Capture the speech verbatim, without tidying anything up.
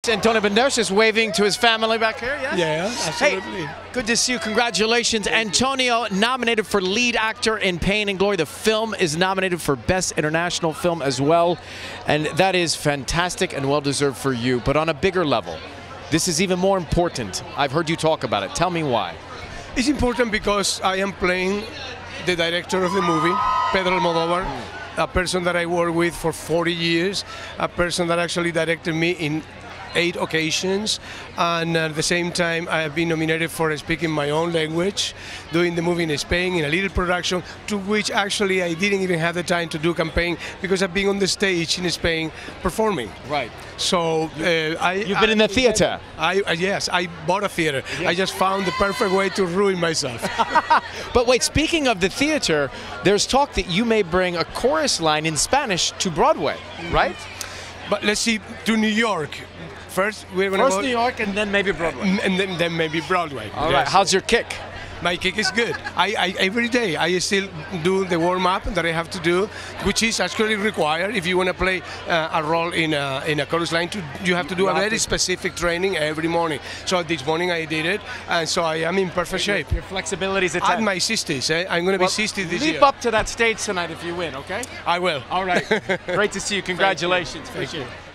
much. Antonio Banderas is waving to his family back here, yes? Yeah, absolutely. Hey, good to see you. Congratulations. Thank Antonio, you. Nominated for lead actor in Pain and Glory. The film is nominated for Best International Film as well. And that is fantastic and well-deserved for you. But on a bigger level, this is even more important. I've heard you talk about it. Tell me why. It's important because I am playing the director of the movie, Pedro Almodóvar, mm. a person that I worked with for forty years, a person that actually directed me in eight occasions, and at the same time I have been nominated for speaking my own language, doing the movie in Spain in a little production, to which actually I didn't even have the time to do campaign because I've been on the stage in Spain performing. Right. So uh, I. You've been I, in the theater. I, I yes, I bought a theater. Yes. I just found the perfect way to ruin myself. But wait, speaking of the theater, there's talk that you may bring a chorus line in Spanish to Broadway, mm-hmm. right? But let's see, to New York. First, we're going to First New York and then maybe Broadway. And then, then maybe Broadway. All yes. right. How's your kick? My kick is good. I, I every day I still do the warm up that I have to do, which is actually required if you want to play uh, a role in a in a chorus line. To, you have to do you a very to. specific training every morning. So this morning I did it, and so I am in perfect your, shape. Your flexibility is at At my sixties, eh? I'm going to well, be sixty this leap year. Leap up to that stage tonight if you win, okay? I will. All right. Great to see you. Congratulations. Thank you. Thank you.